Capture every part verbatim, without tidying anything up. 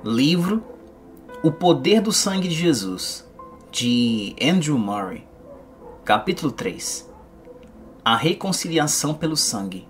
Livro O Poder do Sangue de Jesus, de Andrew Murray. Capítulo três. A reconciliação pelo sangue.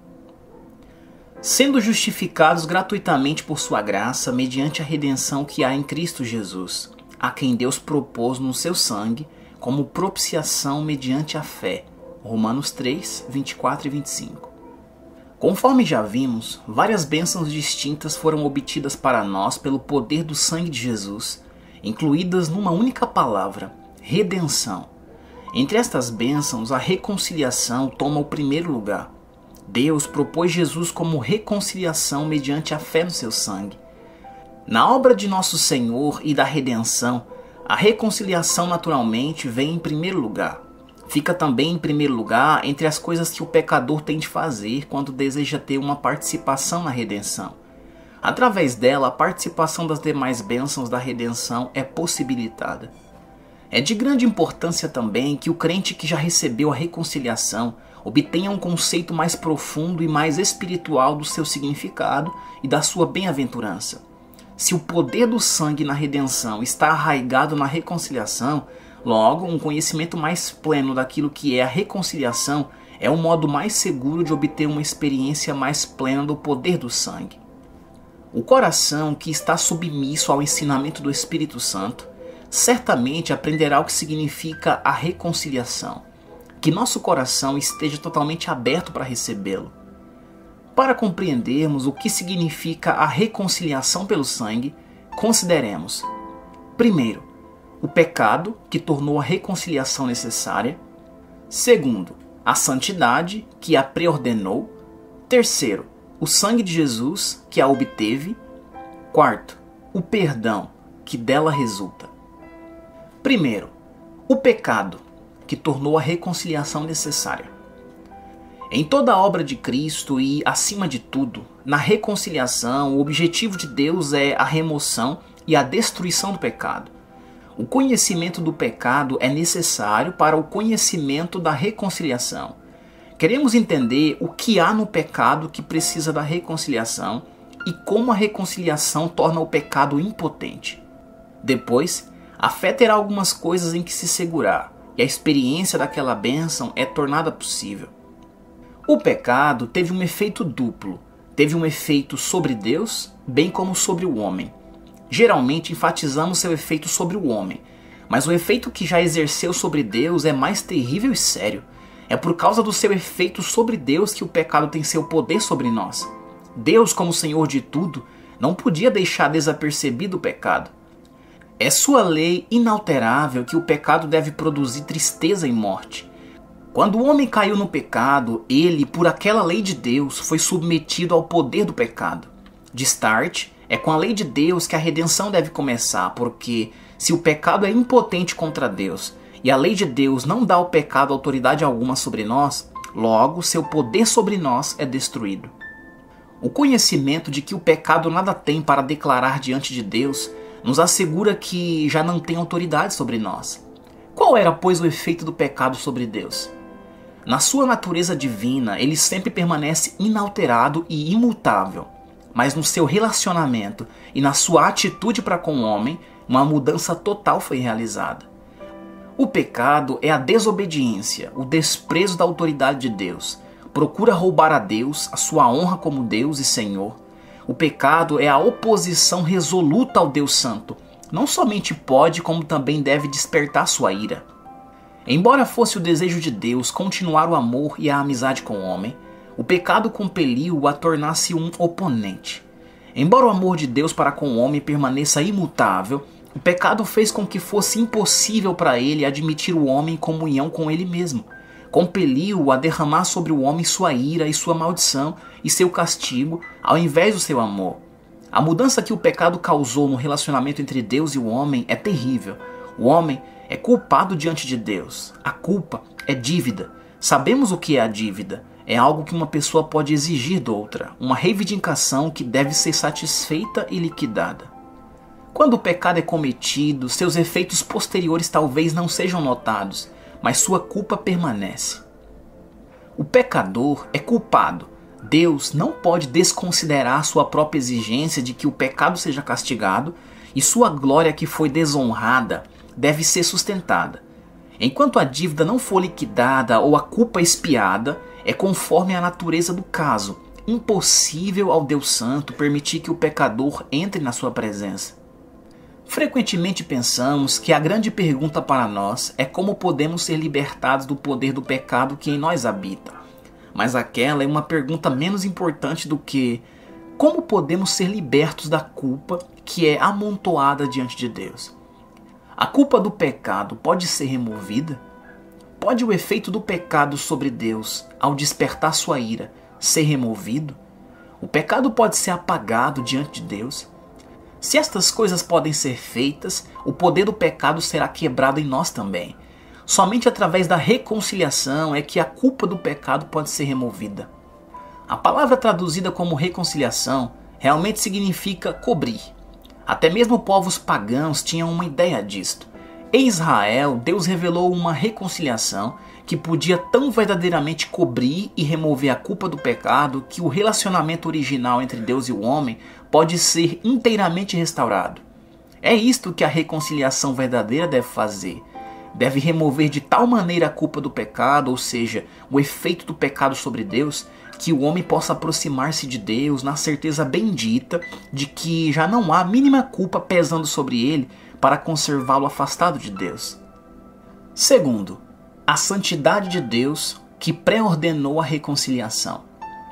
Sendo justificados gratuitamente por sua graça, mediante a redenção que há em Cristo Jesus, a quem Deus propôs no seu sangue, como propiciação mediante a fé. Romanos três, vinte e quatro e vinte e cinco. Conforme já vimos, várias bênçãos distintas foram obtidas para nós pelo poder do sangue de Jesus, incluídas numa única palavra, redenção. Entre estas bênçãos, a reconciliação toma o primeiro lugar. Deus propôs Jesus como reconciliação mediante a fé no seu sangue. Na obra de nosso Senhor e da redenção, a reconciliação naturalmente vem em primeiro lugar. Fica também em primeiro lugar entre as coisas que o pecador tem de fazer quando deseja ter uma participação na redenção. Através dela, a participação das demais bênçãos da redenção é possibilitada. É de grande importância também que o crente que já recebeu a reconciliação obtenha um conceito mais profundo e mais espiritual do seu significado e da sua bem-aventurança. Se o poder do sangue na redenção está arraigado na reconciliação, logo, um conhecimento mais pleno daquilo que é a reconciliação é um modo mais seguro de obter uma experiência mais plena do poder do sangue. O coração que está submisso ao ensinamento do Espírito Santo certamente aprenderá o que significa a reconciliação. Que nosso coração esteja totalmente aberto para recebê-lo. Para compreendermos o que significa a reconciliação pelo sangue, consideremos: primeiro, o pecado que tornou a reconciliação necessária. Segundo, a santidade que a preordenou. Terceiro, o sangue de Jesus que a obteve. Quarto, o perdão que dela resulta. Primeiro, o pecado que tornou a reconciliação necessária. Em toda a obra de Cristo e, acima de tudo, na reconciliação, o objetivo de Deus é a remoção e a destruição do pecado. O conhecimento do pecado é necessário para o conhecimento da reconciliação. Queremos entender o que há no pecado que precisa da reconciliação e como a reconciliação torna o pecado impotente. Depois, a fé terá algumas coisas em que se segurar e a experiência daquela bênção é tornada possível. O pecado teve um efeito duplo. Teve um efeito sobre Deus, bem como sobre o homem. Geralmente enfatizamos seu efeito sobre o homem, mas o efeito que já exerceu sobre Deus é mais terrível e sério. É por causa do seu efeito sobre Deus que o pecado tem seu poder sobre nós. Deus, como Senhor de tudo, não podia deixar desapercebido o pecado. É sua lei inalterável que o pecado deve produzir tristeza e morte. Quando o homem caiu no pecado, ele, por aquela lei de Deus, foi submetido ao poder do pecado. De start, é com a lei de Deus que a redenção deve começar, porque se o pecado é impotente contra Deus e a lei de Deus não dá ao pecado autoridade alguma sobre nós, logo seu poder sobre nós é destruído. O conhecimento de que o pecado nada tem para declarar diante de Deus nos assegura que já não tem autoridade sobre nós. Qual era, pois, o efeito do pecado sobre Deus? Na sua natureza divina, ele sempre permanece inalterado e imutável. Mas no seu relacionamento e na sua atitude para com o homem, uma mudança total foi realizada. O pecado é a desobediência, o desprezo da autoridade de Deus. Procura roubar a Deus, a sua honra como Deus e Senhor. O pecado é a oposição resoluta ao Deus Santo. Não somente pode, como também deve despertar sua ira. Embora fosse o desejo de Deus continuar o amor e a amizade com o homem, o pecado compeliu-o a tornar-se um oponente. Embora o amor de Deus para com o homem permaneça imutável, o pecado fez com que fosse impossível para ele admitir o homem em comunhão com ele mesmo. Compeliu-o a derramar sobre o homem sua ira e sua maldição e seu castigo, ao invés do seu amor. A mudança que o pecado causou no relacionamento entre Deus e o homem é terrível. O homem é culpado diante de Deus. A culpa é dívida. Sabemos o que é a dívida. É algo que uma pessoa pode exigir de outra, uma reivindicação que deve ser satisfeita e liquidada. Quando o pecado é cometido, seus efeitos posteriores talvez não sejam notados, mas sua culpa permanece. O pecador é culpado, Deus não pode desconsiderar sua própria exigência de que o pecado seja castigado e sua glória que foi desonrada deve ser sustentada. Enquanto a dívida não for liquidada ou a culpa expiada, é conforme a natureza do caso, impossível ao Deus Santo permitir que o pecador entre na sua presença. Frequentemente pensamos que a grande pergunta para nós é como podemos ser libertados do poder do pecado que em nós habita. Mas aquela é uma pergunta menos importante do que como podemos ser libertos da culpa que é amontoada diante de Deus. A culpa do pecado pode ser removida? Pode o efeito do pecado sobre Deus, ao despertar sua ira, ser removido? O pecado pode ser apagado diante de Deus? Se estas coisas podem ser feitas, o poder do pecado será quebrado em nós também. Somente através da reconciliação é que a culpa do pecado pode ser removida. A palavra traduzida como reconciliação realmente significa cobrir. Até mesmo povos pagãos tinham uma ideia disto. Em Israel, Deus revelou uma reconciliação que podia tão verdadeiramente cobrir e remover a culpa do pecado que o relacionamento original entre Deus e o homem pode ser inteiramente restaurado. É isto que a reconciliação verdadeira deve fazer. Deve remover de tal maneira a culpa do pecado, ou seja, o efeito do pecado sobre Deus, que o homem possa aproximar-se de Deus na certeza bendita de que já não há mínima culpa pesando sobre ele para conservá-lo afastado de Deus. Segundo, a santidade de Deus que pré-ordenou a reconciliação.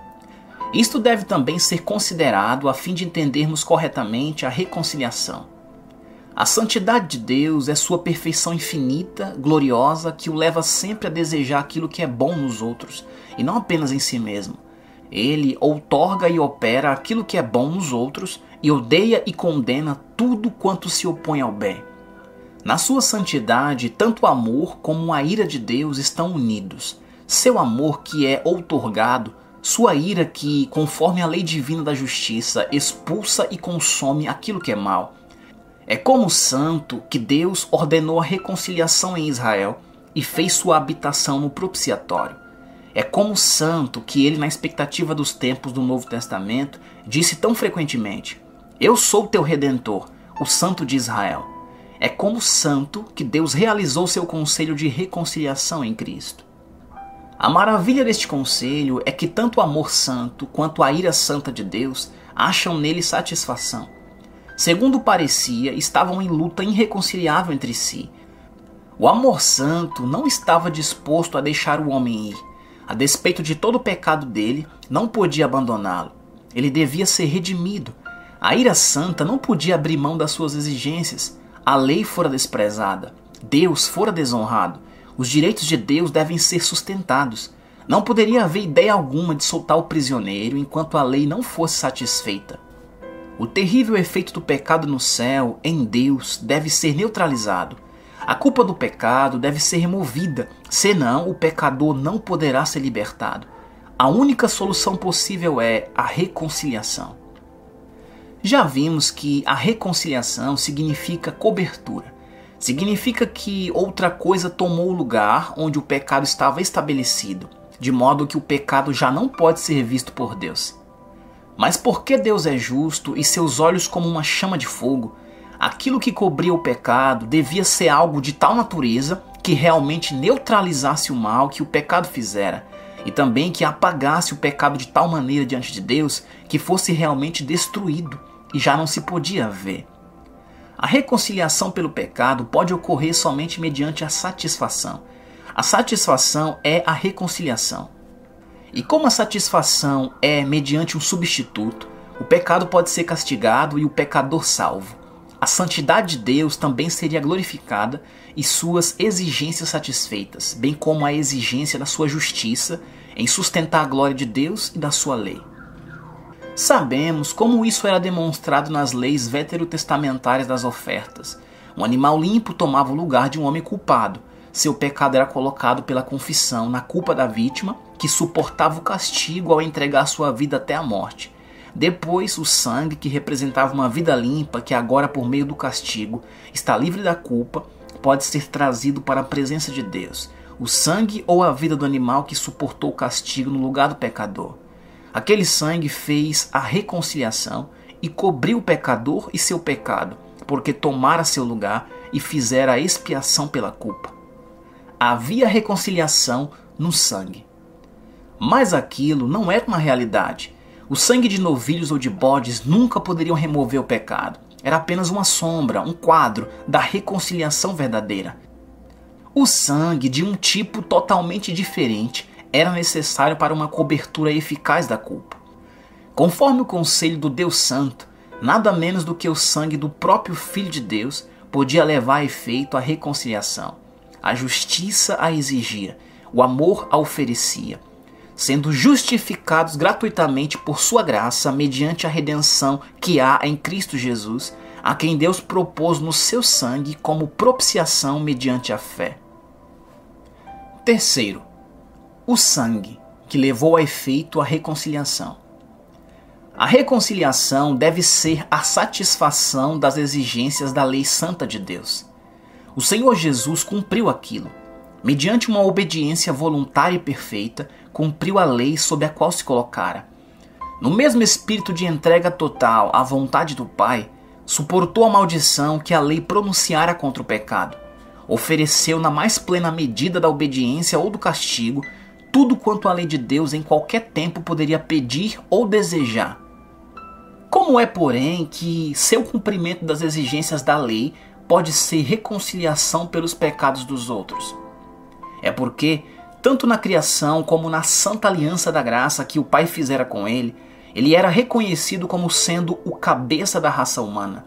Isto deve também ser considerado a fim de entendermos corretamente a reconciliação. A santidade de Deus é sua perfeição infinita, gloriosa, que o leva sempre a desejar aquilo que é bom nos outros, e não apenas em si mesmo. Ele outorga e opera aquilo que é bom nos outros, e odeia e condena tudo quanto se opõe ao bem. Na sua santidade, tanto o amor como a ira de Deus estão unidos. Seu amor que é outorgado, sua ira que, conforme a lei divina da justiça, expulsa e consome aquilo que é mal. É como santo que Deus ordenou a reconciliação em Israel e fez sua habitação no propiciatório. É como santo que ele, na expectativa dos tempos do Novo Testamento, disse tão frequentemente: Eu sou teu Redentor, o Santo de Israel. É como santo que Deus realizou seu conselho de reconciliação em Cristo. A maravilha deste conselho é que tanto o amor santo quanto a ira santa de Deus acham nele satisfação. Segundo parecia, estavam em luta irreconciliável entre si. O amor santo não estava disposto a deixar o homem ir. A despeito de todo o pecado dele, não podia abandoná-lo. Ele devia ser redimido. A ira santa não podia abrir mão das suas exigências. A lei fora desprezada. Deus fora desonrado. Os direitos de Deus devem ser sustentados. Não poderia haver ideia alguma de soltar o prisioneiro enquanto a lei não fosse satisfeita. O terrível efeito do pecado no céu, em Deus, deve ser neutralizado. A culpa do pecado deve ser removida, senão o pecador não poderá ser libertado. A única solução possível é a reconciliação. Já vimos que a reconciliação significa cobertura. Significa que outra coisa tomou o lugar onde o pecado estava estabelecido, de modo que o pecado já não pode ser visto por Deus. Mas porque Deus é justo e seus olhos como uma chama de fogo, aquilo que cobria o pecado devia ser algo de tal natureza que realmente neutralizasse o mal que o pecado fizera, e também que apagasse o pecado de tal maneira diante de Deus que fosse realmente destruído e já não se podia ver. A reconciliação pelo pecado pode ocorrer somente mediante a satisfação. A satisfação é a reconciliação. E como a satisfação é mediante um substituto, o pecado pode ser castigado e o pecador salvo. A santidade de Deus também seria glorificada e suas exigências satisfeitas, bem como a exigência da sua justiça em sustentar a glória de Deus e da sua lei. Sabemos como isso era demonstrado nas leis veterotestamentárias das ofertas. Um animal limpo tomava o lugar de um homem culpado. Seu pecado era colocado pela confissão na culpa da vítima, que suportava o castigo ao entregar sua vida até a morte. Depois, o sangue, que representava uma vida limpa, que agora por meio do castigo está livre da culpa, pode ser trazido para a presença de Deus. O sangue ou a vida do animal que suportou o castigo no lugar do pecador. Aquele sangue fez a reconciliação e cobriu o pecador e seu pecado, porque tomara seu lugar e fizera a expiação pela culpa. Havia reconciliação no sangue. Mas aquilo não era uma realidade. O sangue de novilhos ou de bodes nunca poderiam remover o pecado. Era apenas uma sombra, um quadro da reconciliação verdadeira. O sangue de um tipo totalmente diferente era necessário para uma cobertura eficaz da culpa. Conforme o conselho do Deus Santo, nada menos do que o sangue do próprio Filho de Deus podia levar a efeito a reconciliação. A justiça a exigia, o amor a oferecia, sendo justificados gratuitamente por sua graça mediante a redenção que há em Cristo Jesus, a quem Deus propôs no seu sangue como propiciação mediante a fé. Terceiro, o sangue que levou a efeito a reconciliação. A reconciliação deve ser a satisfação das exigências da lei santa de Deus. O Senhor Jesus cumpriu aquilo. Mediante uma obediência voluntária e perfeita, cumpriu a lei sob a qual se colocara. No mesmo espírito de entrega total à vontade do Pai, suportou a maldição que a lei pronunciara contra o pecado. Ofereceu na mais plena medida da obediência ou do castigo tudo quanto a lei de Deus em qualquer tempo poderia pedir ou desejar. Como é, porém, que seu cumprimento das exigências da lei pode ser reconciliação pelos pecados dos outros? É porque, tanto na criação como na santa aliança da graça que o Pai fizera com ele, ele era reconhecido como sendo o cabeça da raça humana.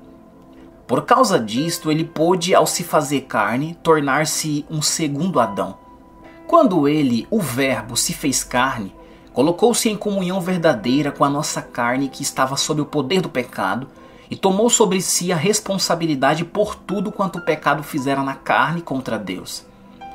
Por causa disto, ele pôde, ao se fazer carne, tornar-se um segundo Adão. Quando ele, o Verbo, se fez carne, colocou-se em comunhão verdadeira com a nossa carne que estava sob o poder do pecado e tomou sobre si a responsabilidade por tudo quanto o pecado fizera na carne contra Deus.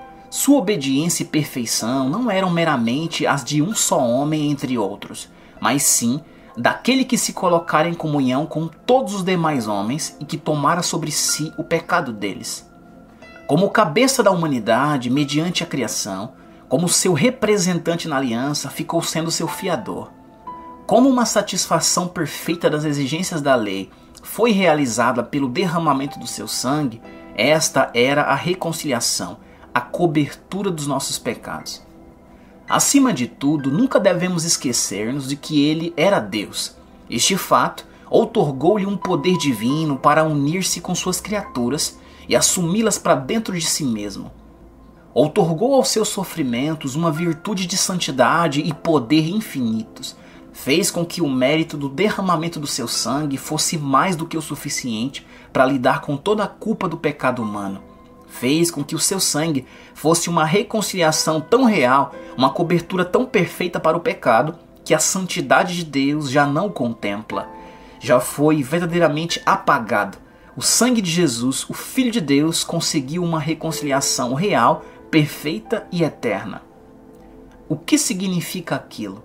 Sua obediência e perfeição não eram meramente as de um só homem entre outros, mas sim daquele que se colocara em comunhão com todos os demais homens e que tomara sobre si o pecado deles. Como cabeça da humanidade, mediante a criação, como seu representante na aliança, ficou sendo seu fiador. Como uma satisfação perfeita das exigências da lei foi realizada pelo derramamento do seu sangue, esta era a reconciliação, a cobertura dos nossos pecados. Acima de tudo, nunca devemos esquecer-nos de que ele era Deus. Este fato outorgou-lhe um poder divino para unir-se com suas criaturas e assumi-las para dentro de si mesmo. Outorgou aos seus sofrimentos uma virtude de santidade e poder infinitos. Fez com que o mérito do derramamento do seu sangue fosse mais do que o suficiente para lidar com toda a culpa do pecado humano. Fez com que o seu sangue fosse uma reconciliação tão real, uma cobertura tão perfeita para o pecado, que a santidade de Deus já não contempla. Já foi verdadeiramente apagado. O sangue de Jesus, o Filho de Deus, conseguiu uma reconciliação real, perfeita e eterna. O que significa aquilo?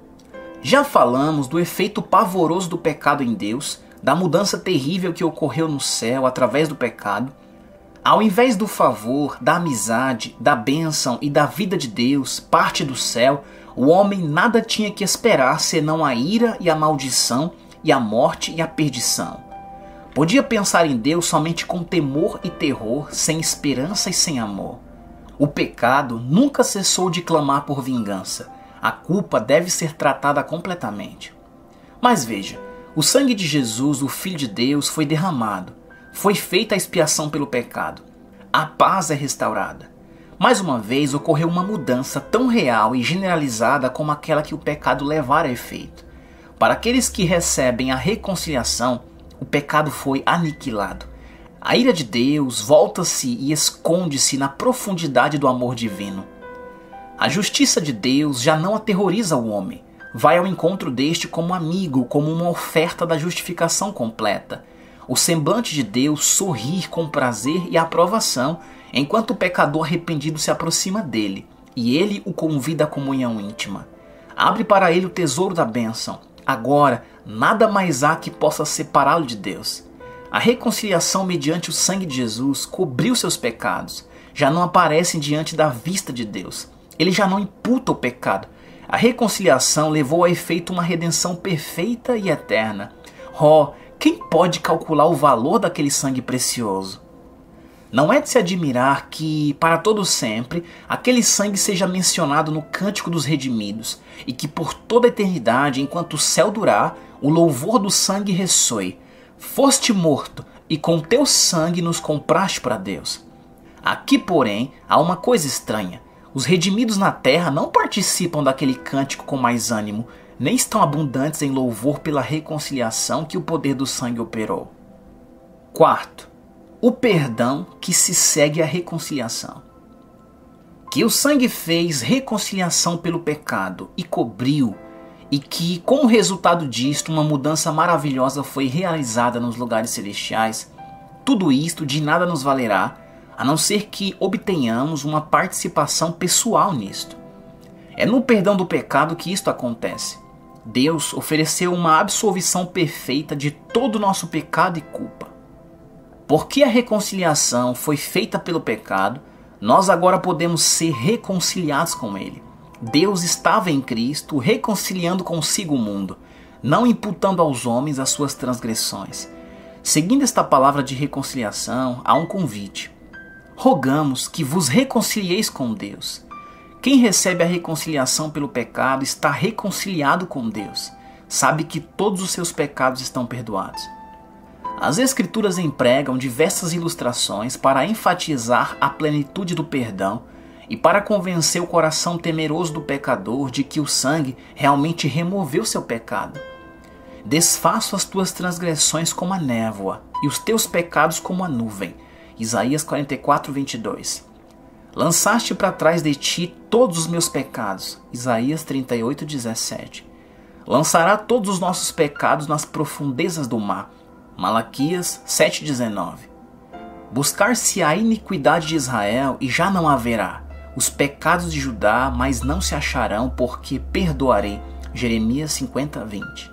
Já falamos do efeito pavoroso do pecado em Deus, da mudança terrível que ocorreu no céu através do pecado. Ao invés do favor, da amizade, da bênção e da vida de Deus, parte do céu, o homem nada tinha que esperar senão a ira e a maldição e a morte e a perdição. Podia pensar em Deus somente com temor e terror, sem esperança e sem amor. O pecado nunca cessou de clamar por vingança. A culpa deve ser tratada completamente. Mas veja, o sangue de Jesus, o Filho de Deus, foi derramado. Foi feita a expiação pelo pecado. A paz é restaurada. Mais uma vez ocorreu uma mudança tão real e generalizada como aquela que o pecado levara a efeito. Para aqueles que recebem a reconciliação, o pecado foi aniquilado. A ira de Deus volta-se e esconde-se na profundidade do amor divino. A justiça de Deus já não aterroriza o homem. Vai ao encontro deste como amigo, como uma oferta da justificação completa. O semblante de Deus sorri com prazer e aprovação, enquanto o pecador arrependido se aproxima dele, e ele o convida à comunhão íntima. Abre para ele o tesouro da bênção. Agora, nada mais há que possa separá-lo de Deus. A reconciliação mediante o sangue de Jesus cobriu seus pecados. Já não aparecem diante da vista de Deus. Ele já não imputa o pecado. A reconciliação levou a efeito uma redenção perfeita e eterna. Oh, quem pode calcular o valor daquele sangue precioso? Não é de se admirar que, para todo sempre, aquele sangue seja mencionado no Cântico dos Redimidos e que por toda a eternidade, enquanto o céu durar, o louvor do sangue ressoe. Foste morto e com teu sangue nos compraste para Deus. Aqui, porém, há uma coisa estranha. Os redimidos na terra não participam daquele cântico com mais ânimo, nem estão abundantes em louvor pela reconciliação que o poder do sangue operou. Quarto, o perdão que se segue à reconciliação. Que o sangue fez reconciliação pelo pecado e cobriu, e que, como resultado disto, uma mudança maravilhosa foi realizada nos lugares celestiais, tudo isto de nada nos valerá, a não ser que obtenhamos uma participação pessoal nisto. É no perdão do pecado que isto acontece. Deus ofereceu uma absolvição perfeita de todo o nosso pecado e culpa. Porque a reconciliação foi feita pelo pecado, nós agora podemos ser reconciliados com Ele. Deus estava em Cristo reconciliando consigo o mundo, não imputando aos homens as suas transgressões. Seguindo esta palavra de reconciliação, há um convite. Rogamos que vos reconcilieis com Deus. Quem recebe a reconciliação pelo pecado está reconciliado com Deus. Sabe que todos os seus pecados estão perdoados. As Escrituras empregam diversas ilustrações para enfatizar a plenitude do perdão e para convencer o coração temeroso do pecador de que o sangue realmente removeu seu pecado. Desfaço as tuas transgressões como a névoa e os teus pecados como a nuvem. Isaías quarenta e quatro, vinte e dois. Lançaste para trás de ti todos os meus pecados. Isaías trinta e oito, dezessete. Lançará todos os nossos pecados nas profundezas do mar. Malaquias sete, dezenove. Buscar-se a iniquidade de Israel e já não haverá. Os pecados de Judá, mas não se acharão, porque perdoarei. Jeremias cinquenta, vinte.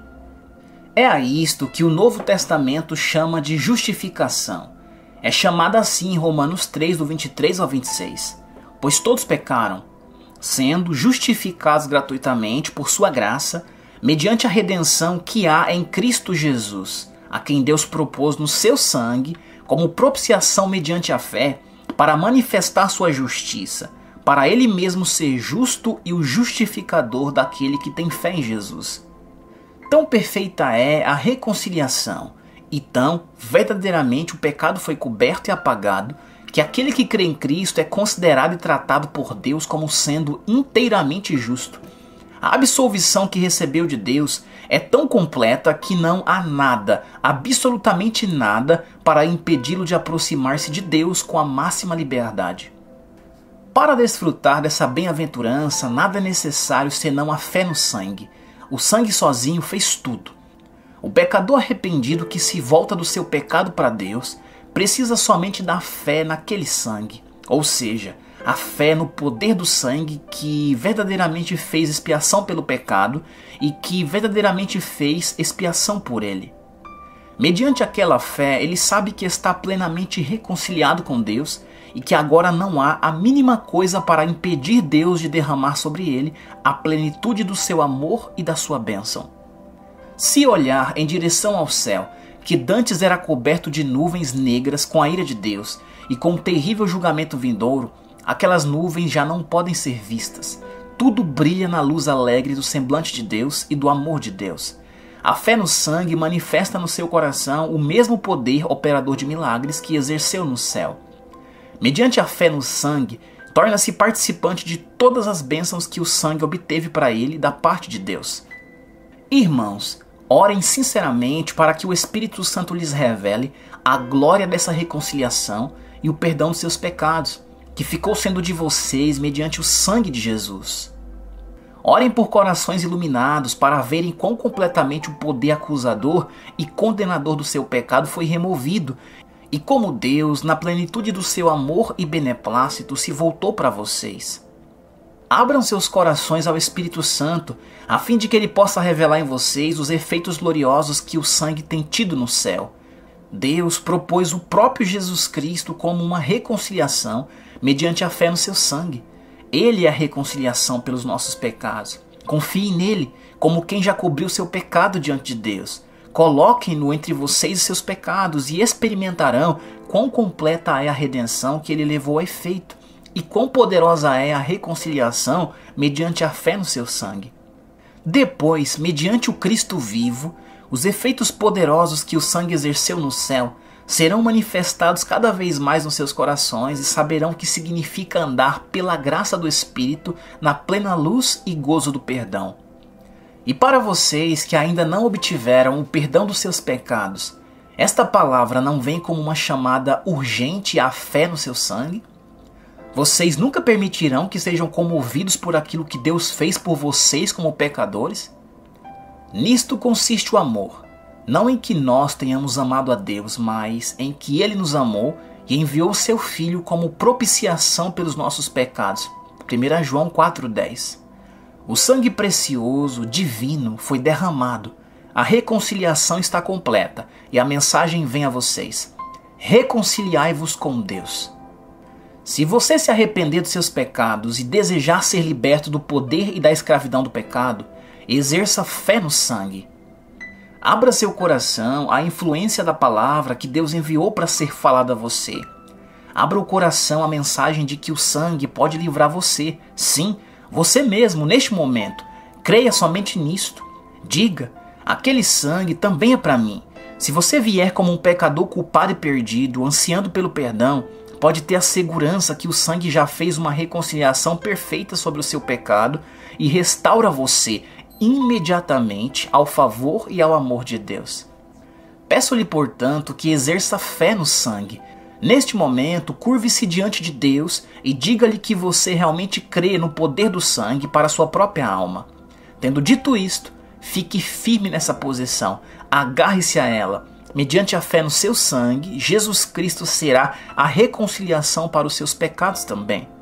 É a isto que o Novo Testamento chama de justificação. É chamada assim em Romanos três, do vinte e três ao vinte e seis. Pois todos pecaram, sendo justificados gratuitamente por sua graça, mediante a redenção que há em Cristo Jesus, a quem Deus propôs no seu sangue, como propiciação mediante a fé, para manifestar sua justiça, para ele mesmo ser justo e o justificador daquele que tem fé em Jesus. Tão perfeita é a reconciliação, e tão verdadeiramente o pecado foi coberto e apagado, que aquele que crê em Cristo é considerado e tratado por Deus como sendo inteiramente justo. A absolvição que recebeu de Deus é tão completa que não há nada, absolutamente nada, para impedi-lo de aproximar-se de Deus com a máxima liberdade. Para desfrutar dessa bem-aventurança, nada é necessário senão a fé no sangue. O sangue sozinho fez tudo. O pecador arrependido que se volta do seu pecado para Deus precisa somente da fé naquele sangue, ou seja, a fé no poder do sangue que verdadeiramente fez expiação pelo pecado e que verdadeiramente fez expiação por ele. Mediante aquela fé, ele sabe que está plenamente reconciliado com Deus e que agora não há a mínima coisa para impedir Deus de derramar sobre ele a plenitude do seu amor e da sua bênção. Se olhar em direção ao céu, que dantes era coberto de nuvens negras com a ira de Deus e com o terrível julgamento vindouro, aquelas nuvens já não podem ser vistas. Tudo brilha na luz alegre do semblante de Deus e do amor de Deus. A fé no sangue manifesta no seu coração o mesmo poder operador de milagres que exerceu no céu. Mediante a fé no sangue, torna-se participante de todas as bênçãos que o sangue obteve para ele da parte de Deus. Irmãos, orem sinceramente para que o Espírito Santo lhes revele a glória dessa reconciliação e o perdão dos seus pecados, que ficou sendo de vocês mediante o sangue de Jesus. Orem por corações iluminados para verem quão completamente o poder acusador e condenador do seu pecado foi removido e como Deus, na plenitude do seu amor e beneplácito, se voltou para vocês. Abram seus corações ao Espírito Santo, a fim de que ele possa revelar em vocês os efeitos gloriosos que o sangue tem tido no céu. Deus propôs o próprio Jesus Cristo como uma reconciliação mediante a fé no seu sangue. Ele é a reconciliação pelos nossos pecados. Confie nele, como quem já cobriu seu pecado diante de Deus. Coloquem-no entre vocês e seus pecados e experimentarão quão completa é a redenção que ele levou a efeito e quão poderosa é a reconciliação mediante a fé no seu sangue. Depois, mediante o Cristo vivo, os efeitos poderosos que o sangue exerceu no céu serão manifestados cada vez mais nos seus corações e saberão o que significa andar pela graça do Espírito na plena luz e gozo do perdão. E para vocês que ainda não obtiveram o perdão dos seus pecados, esta palavra não vem como uma chamada urgente à fé no seu sangue? Vocês nunca permitirão que sejam comovidos por aquilo que Deus fez por vocês como pecadores? Nisto consiste o amor, não em que nós tenhamos amado a Deus, mas em que Ele nos amou e enviou seu Filho como propiciação pelos nossos pecados. primeira João quatro dez. O sangue precioso, divino, foi derramado. A reconciliação está completa e a mensagem vem a vocês. Reconciliai-vos com Deus. Se você se arrepender dos seus pecados e desejar ser liberto do poder e da escravidão do pecado, exerça fé no sangue. Abra seu coração à influência da palavra que Deus enviou para ser falada a você. Abra o coração à mensagem de que o sangue pode livrar você. Sim, você mesmo, neste momento. Creia somente nisto. Diga, aquele sangue também é para mim. Se você vier como um pecador culpado e perdido, ansiando pelo perdão, pode ter a segurança que o sangue já fez uma reconciliação perfeita sobre o seu pecado e restaura você imediatamente ao favor e ao amor de Deus. Peço-lhe, portanto, que exerça fé no sangue. Neste momento, curve-se diante de Deus e diga-lhe que você realmente crê no poder do sangue para sua própria alma. Tendo dito isto, fique firme nessa posição, agarre-se a ela. Mediante a fé no seu sangue, Jesus Cristo será a reconciliação para os seus pecados também.